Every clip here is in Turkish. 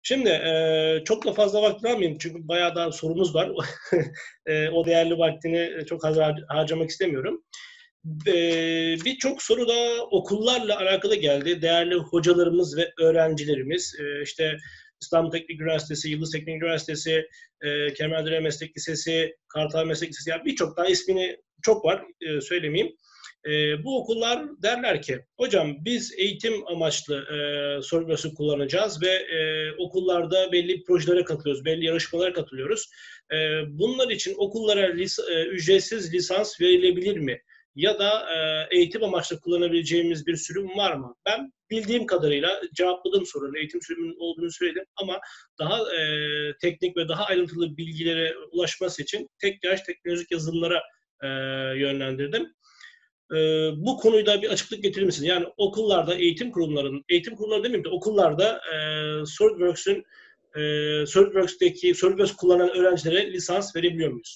Şimdi çok da fazla vakit almayayım çünkü bayağı da sorumuz var. O değerli vaktini çok harcamak istemiyorum. Birçok soru da okullarla alakalı geldi. Değerli hocalarımız ve öğrencilerimiz, işte İstanbul Teknik Üniversitesi, Yıldız Teknik Üniversitesi, Kemalderya Meslek Lisesi, Kartal Meslek Lisesi, yani birçok daha ismini çok var, söylemeyeyim. Bu okullar derler ki, hocam biz eğitim amaçlı SolidWorks'u kullanacağız ve okullarda belli projelere katılıyoruz, belli yarışmalara katılıyoruz. Bunlar için okullara ücretsiz lisans verilebilir mi? Ya da eğitim amaçlı kullanabileceğimiz bir sürüm var mı? Ben bildiğim kadarıyla cevapladım sorunu, eğitim sürümünün olduğunu söyledim ama daha teknik ve daha ayrıntılı bilgilere ulaşması için tek yaş teknolojik yazılımlara yönlendirdim. Bu konuyu da bir açıklık getirir misin? Yani okullarda, eğitim kurumları demeyeyim de okullarda SolidWorks'teki kullanan öğrencilere lisans verebiliyor muyuz?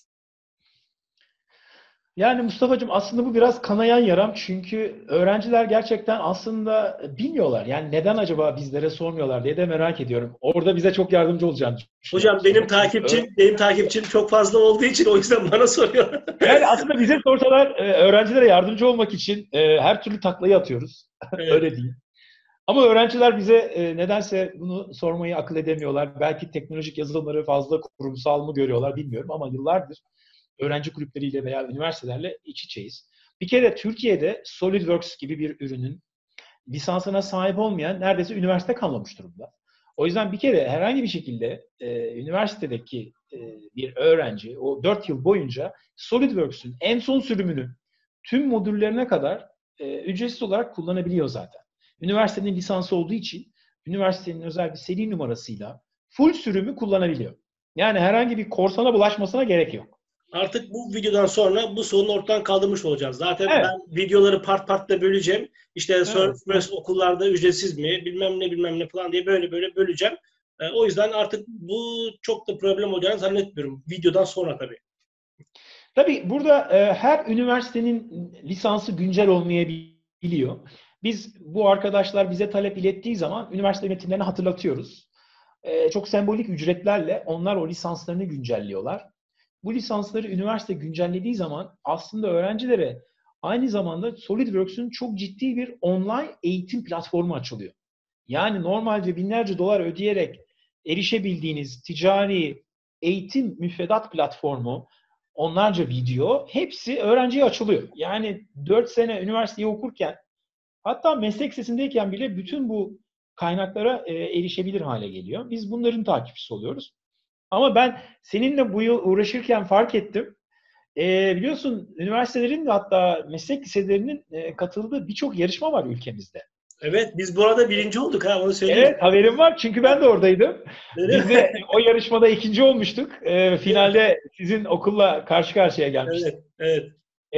Yani Mustafa'cığım aslında bu biraz kanayan yaram çünkü öğrenciler gerçekten aslında bilmiyorlar. Yani neden acaba bizlere sormuyorlar diye de merak ediyorum. Orada bize çok yardımcı olacağını düşünüyorum Hocam benim Mustafa. takipçim çok fazla olduğu için o yüzden bana soruyor. Yani aslında bize sorsalar öğrencilere yardımcı olmak için her türlü taklayı atıyoruz. Evet. Öyle diyeyim. Ama öğrenciler bize nedense bunu sormayı akıl edemiyorlar. Belki teknolojik yazılımları fazla kurumsal mı görüyorlar bilmiyorum ama yıllardır öğrenci kulüpleriyle veya üniversitelerle iç içeyiz. Bir kere Türkiye'de SolidWorks gibi bir ürünün lisansına sahip olmayan neredeyse üniversite kalmamış durumda. O yüzden bir kere herhangi bir şekilde üniversitedeki bir öğrenci o 4 yıl boyunca SolidWorks'ün en son sürümünü tüm modüllerine kadar ücretsiz olarak kullanabiliyor zaten. Üniversitenin lisansı olduğu için üniversitenin özel bir seri numarasıyla full sürümü kullanabiliyor. Yani herhangi bir korsana bulaşmasına gerek yok. Artık bu videodan sonra bu sorunu ortadan kaldırmış olacağız. Zaten Evet. ben videoları part part da böleceğim. İşte Evet. SolidWorks okullarda ücretsiz mi, bilmem ne falan diye böyle böleceğim. O yüzden artık bu çok da problem olacağını zannetmiyorum. Videodan sonra tabii. Tabii burada her üniversitenin lisansı güncel olmayabiliyor. Biz bu arkadaşlar bize talep ilettiği zaman üniversite yönetimlerine hatırlatıyoruz. Çok sembolik ücretlerle onlar o lisanslarını güncelliyorlar. Bu lisansları üniversite güncellediği zaman aslında öğrencilere aynı zamanda SolidWorks'ün çok ciddi bir online eğitim platformu açılıyor. Yani normalde binlerce dolar ödeyerek erişebildiğiniz ticari eğitim müfredat platformu, onlarca video, hepsi öğrenciye açılıyor. Yani 4 sene üniversiteyi okurken, hatta meslek lisesindeyken bile bütün bu kaynaklara erişebilir hale geliyor. Biz bunların takipçisi oluyoruz. Ama ben seninle bu yıl uğraşırken fark ettim. Biliyorsun üniversitelerin ve hatta meslek liselerinin katıldığı birçok yarışma var ülkemizde. Evet, biz bu arada birinci olduk ha, onu söyleyeyim. Evet, haberim var çünkü ben de oradaydım. Biz de Evet, o yarışmada ikinci olmuştuk. Finalde sizin okulla karşı karşıya gelmiştik. evet, evet.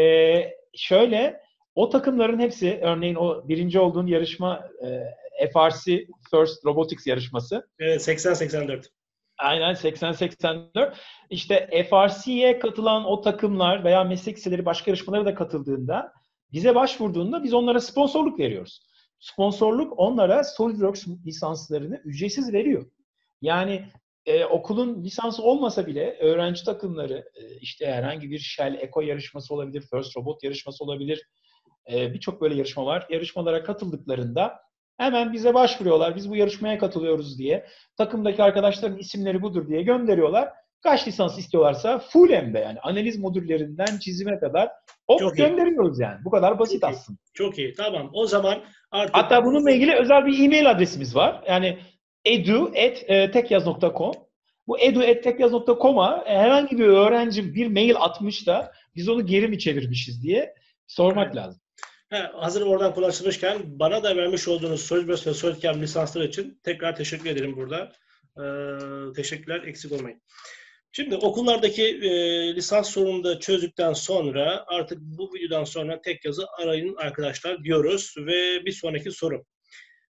Şöyle, o takımların hepsi, örneğin o birinci olduğun yarışma FRC First Robotics yarışması. Evet, 80-84. Aynen 80-84. İşte FRC'ye katılan o takımlar veya meslek liseleri başka yarışmalara da katıldığında bize başvurduğunda biz onlara sponsorluk veriyoruz. Sponsorluk onlara SolidWorks lisanslarını ücretsiz veriyor. Yani okulun lisansı olmasa bile öğrenci takımları işte herhangi bir Shell Eco yarışması olabilir, First Robot yarışması olabilir. Birçok böyle yarışma var. Yarışmalara katıldıklarında hemen bize başvuruyorlar. Biz bu yarışmaya katılıyoruz diye. Takımdaki arkadaşların isimleri budur diye gönderiyorlar. Kaç lisans istiyorlarsa full hem de yani analiz modüllerinden çizime kadar hop Çok iyi, gönderiyoruz yani. Bu kadar basit çok iyi, aslında. çok iyi. Tamam, o zaman artık Hatta bununla ilgili özel bir e-mail adresimiz var. Yani edu@tekyaz.com. Bu edu@tekyaz.com'a herhangi bir öğrenci bir mail atmış da biz onu geri mi çevirmişiz diye sormak lazım. hazır oradan konuşmuşken bana da vermiş olduğunuz SolidWorks ve SolidCAM lisansları için tekrar teşekkür ederim burada. Teşekkürler, eksik olmayın. Şimdi okullardaki lisans sorununu da çözdükten sonra artık bu videodan sonra tek yazı arayın arkadaşlar diyoruz ve bir sonraki soru.